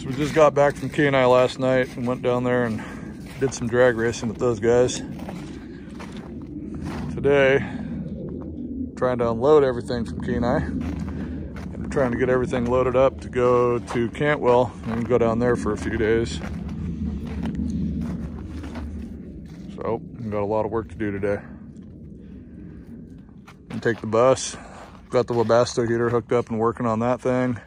We just got back from Kenai last night and went down there and did some drag racing with those guys. Today, trying to unload everything from Kenai. And we're trying to get everything loaded up to go to Cantwell and go down there for a few days. So, we've got a lot of work to do today. And take the bus. Got the webasto heater hooked up and working on that thing.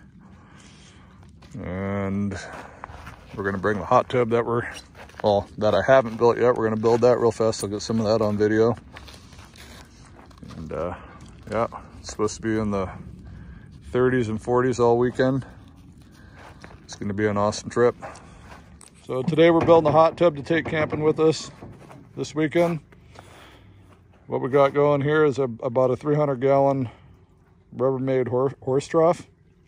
And we're gonna bring the hot tub that that I haven't built yet. We're gonna build that real fast. I'll get some of that on video. And yeah, it's supposed to be in the 30s and 40s all weekend. It's gonna be an awesome trip. So today we're building a hot tub to take camping with us this weekend. What we got going here is about a 300-gallon Rubbermaid horse trough.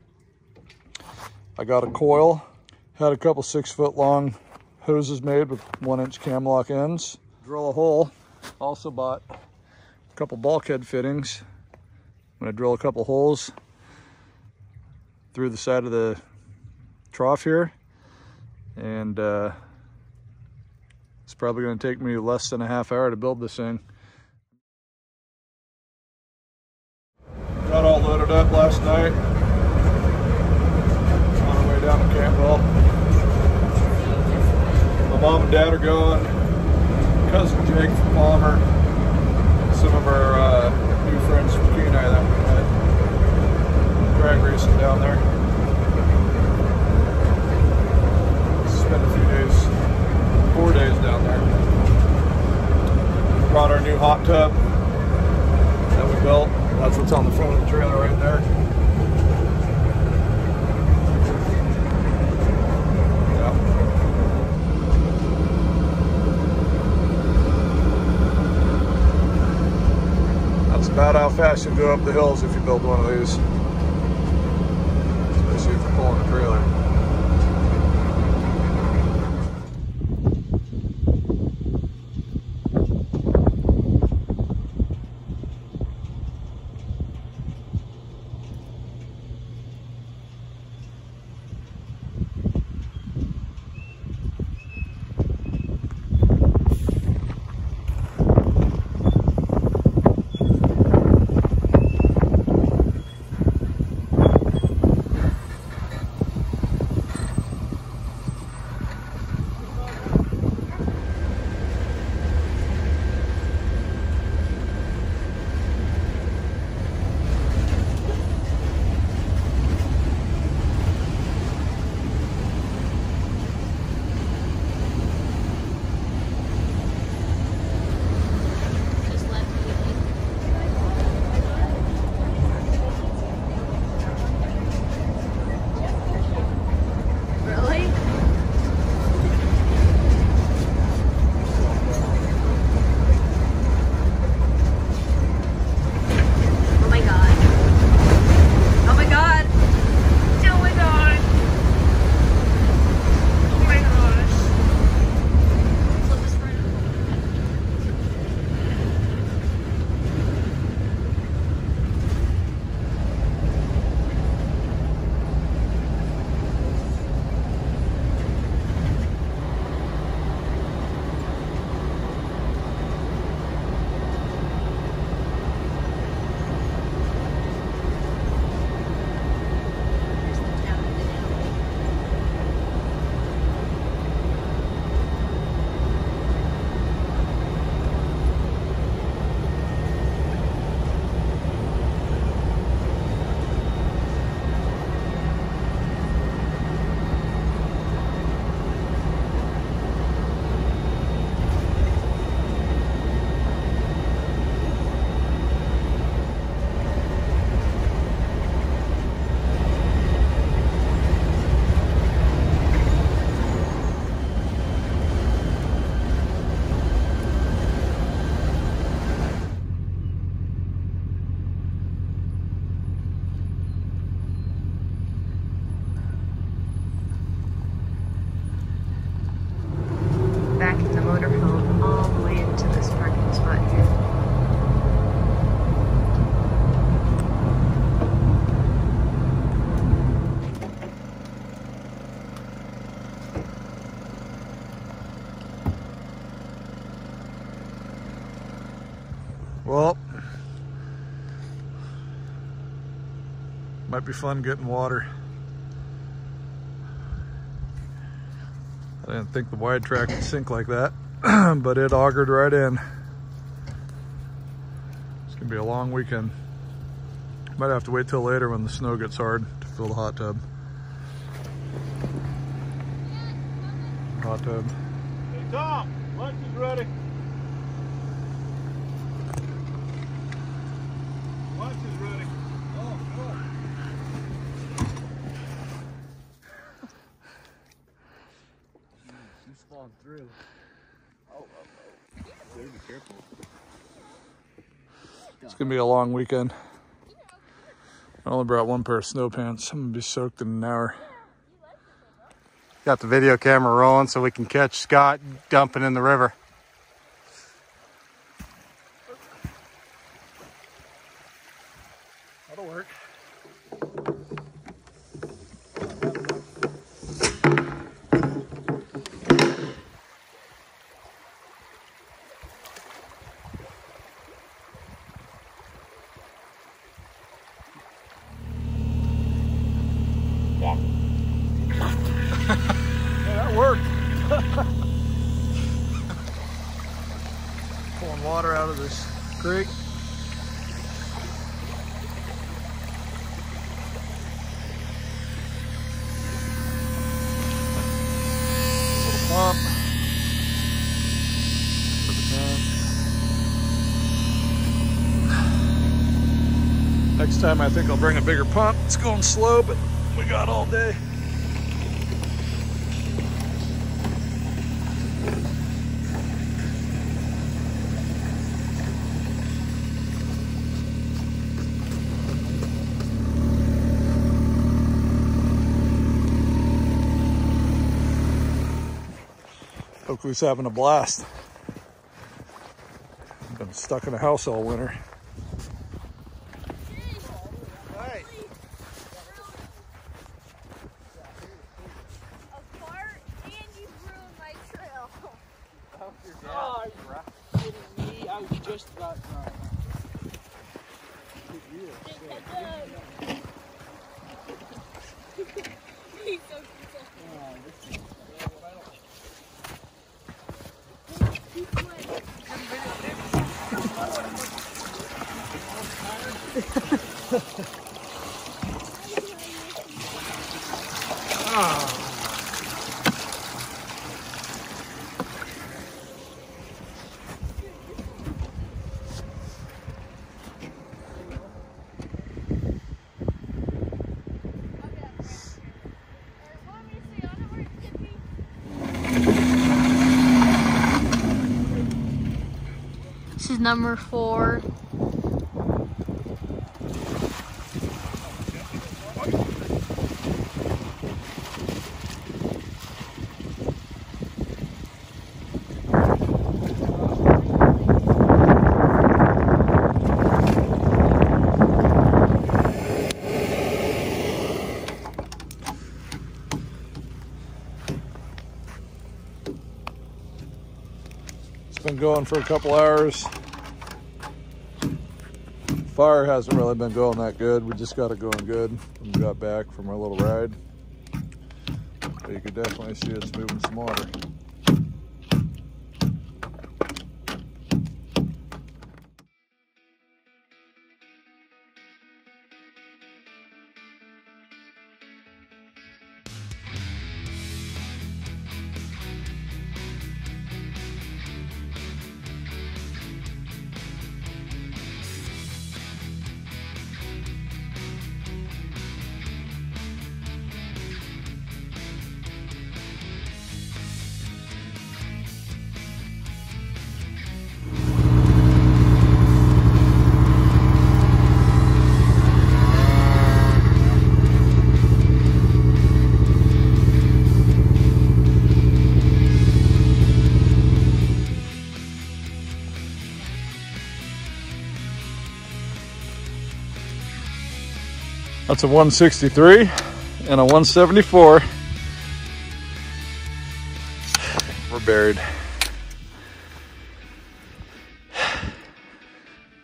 I got a coil, had a couple 6-foot long hoses made with 1-inch cam lock ends. Drill a hole. Also bought a couple bulkhead fittings. I'm gonna drill a couple holes through the side of the trough here. And it's probably gonna take me less than a half hour to build this thing. Got all loaded up last night. On our way down to Cantwell. My mom and dad are going. Cousin Jake from Palmer. Some of our new friends from Kenai that we met. Drag racing down there. Spent a few days, 4 days down there. Brought our new hot tub that we built. That's what's on the front of the trailer right there. Yeah. That's about how fast you go up the hills if you build one of these. Especially if you're pulling a trailer. Well, might be fun getting water. I didn't think the wide track would sink like that, but it augured right in. It's gonna be a long weekend. Might have to wait till later when the snow gets hard to fill the hot tub. Hot tub. Hey Tom, lunch is ready. Lunch is ready. Oh, cool. She's falling through. Oh. Better be careful. It's gonna be a long weekend. I only brought one pair of snow pants. I'm gonna be soaked in an hour. Got the video camera rolling so we can catch Scott dumping in the river. That'll work. Yeah, that worked. Pulling water out of this creek. Little pump for the tank. Next time I think I'll bring a bigger pump. It's going slow, but we got all day. Oakley's having a blast. I've been stuck in a house all winter. Oh, are you kidding me? I was just about to. This is number 4. Been going for a couple hours. Fire hasn't really been going that good. We just got it going good when we got back from our little ride. But you can definitely see it's moving some water. That's a 163 and a 174. We're buried.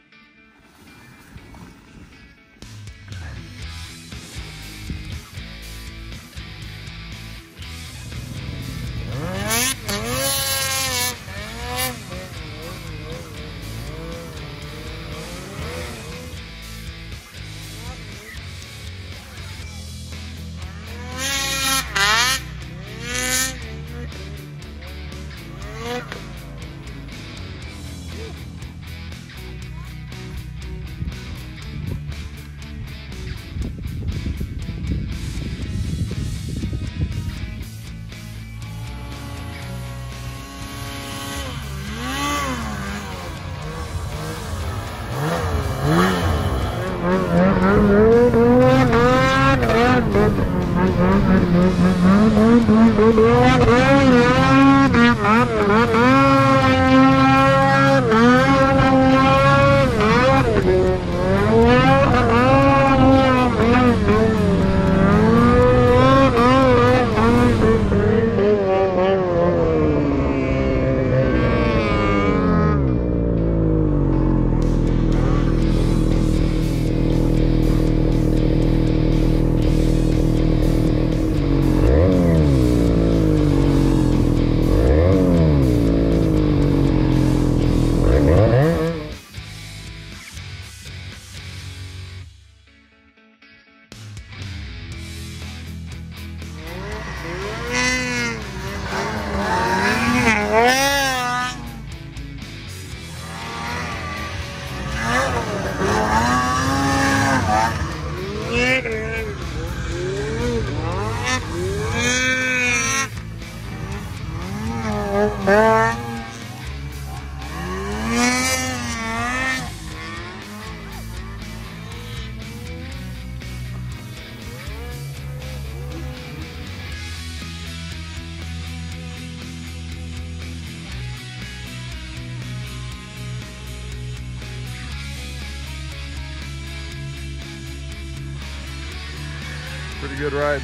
Pretty good riding.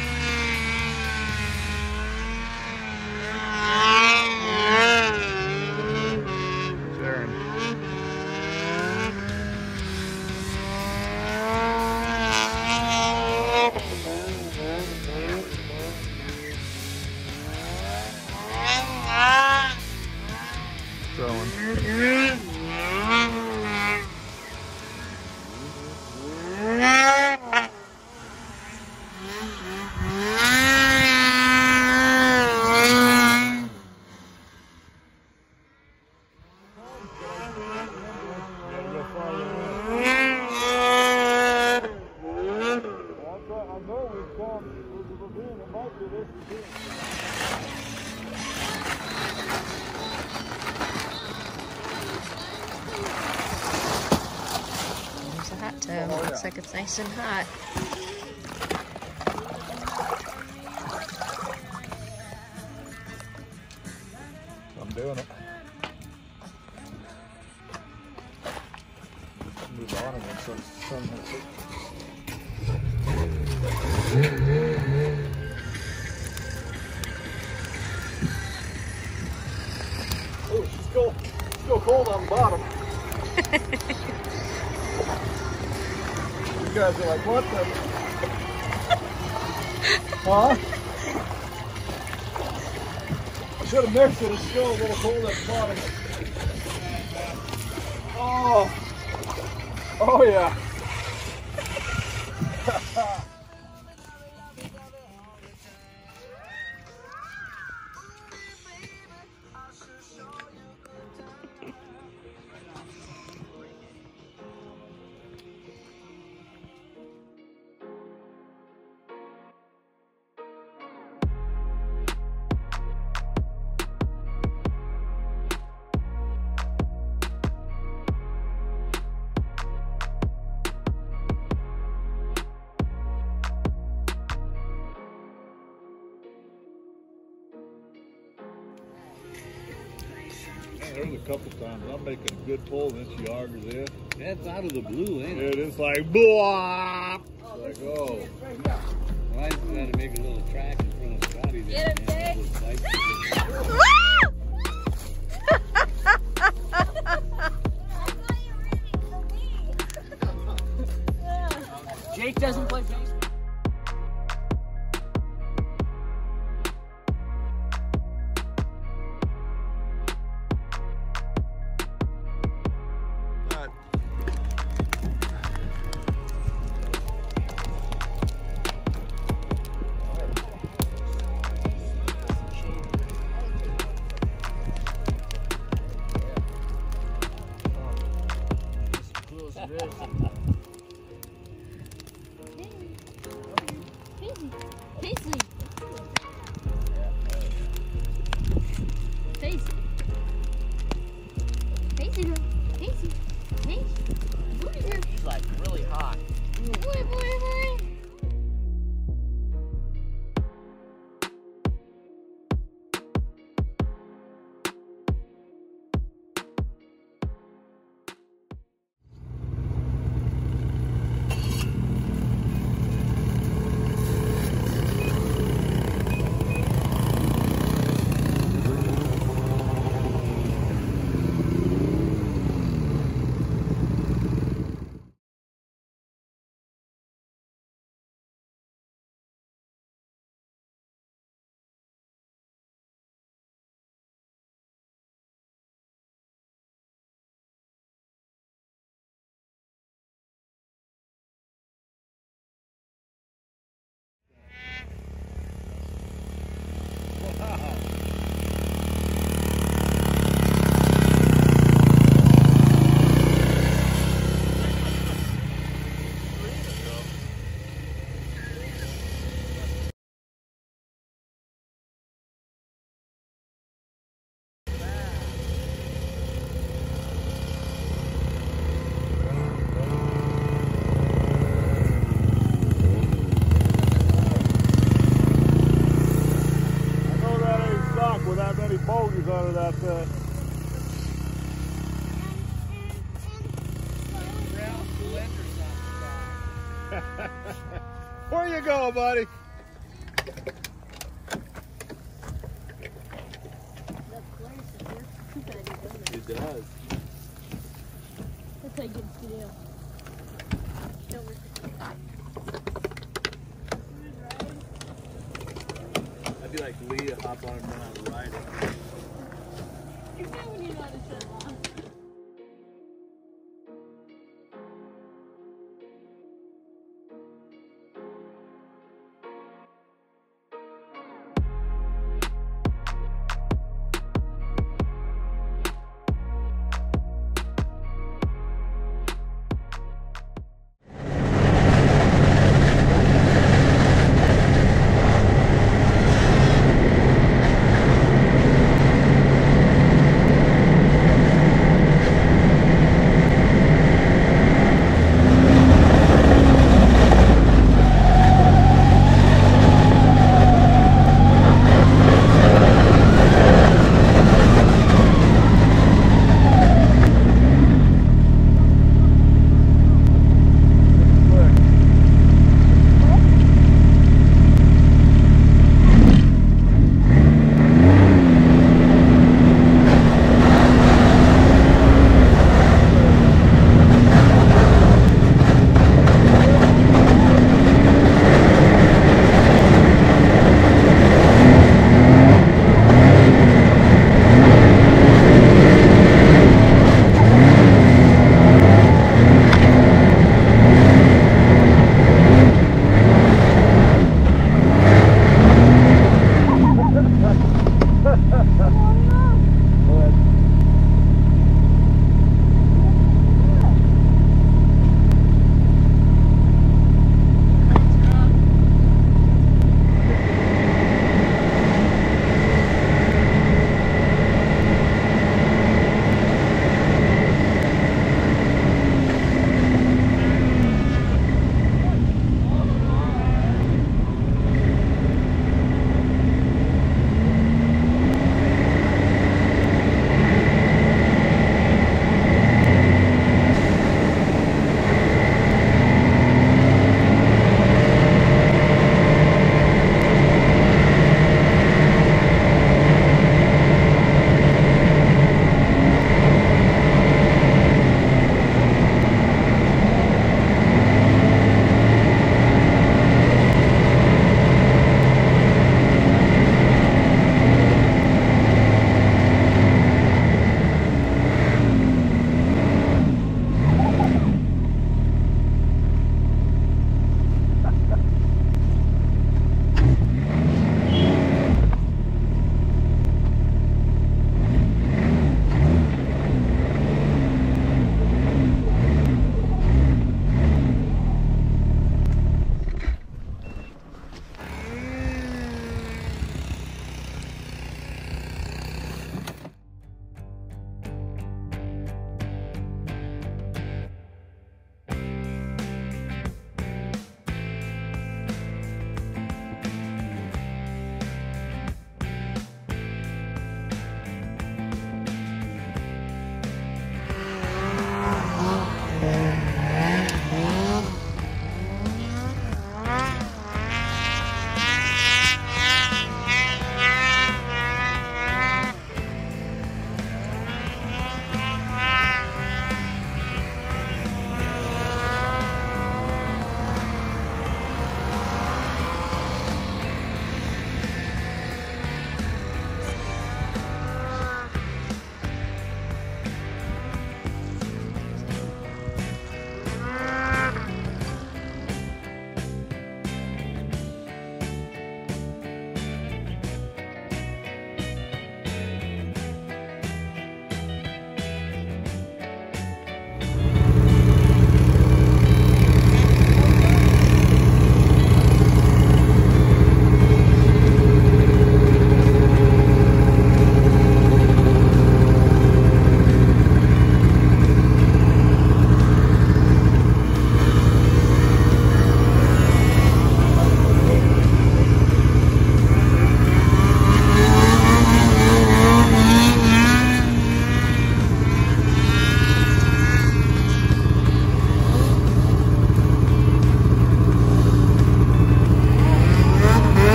Sharon. Throwing. There's a hot tub. Looks like it's nice and hot. I'm doing it. Move on again so the sun hits it. Oh, she's still cold on the bottom. You guys are like, what the? Huh? I should have mixed it. It's still a little cold at the bottom. Oh. Oh yeah. There's a couple times I'm making a good pull and then she argues this. That's out of the blue, ain't it? It's like, blah! It's like, oh. Well, I just gotta make a little track in front of Scotty there. Get him, man. Jake. Those lights are Jake doesn't play baseball. He's like really hot. bogeys out of that thing. Where you going, buddy? It does. That's how you get to do. I'd be like Leah, hop on him now and ride it. You know when you know how to set them off.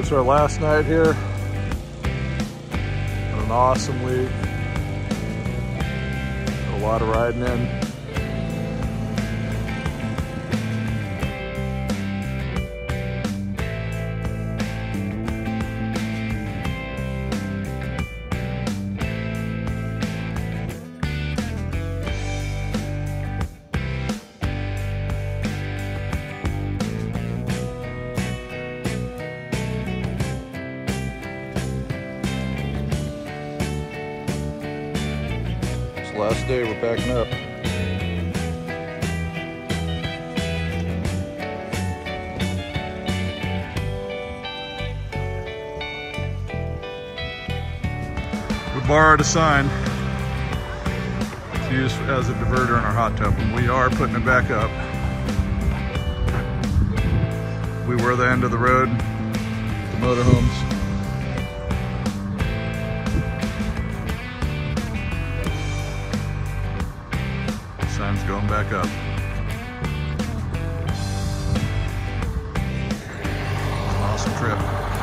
It's our last night here. Had an awesome week. A lot of riding in. Last day, we're packing up. We borrowed a sign to use as a diverter in our hot tub, and we are putting it back up. We were the end of the road, the motorhomes. Sign's going back up. Awesome trip.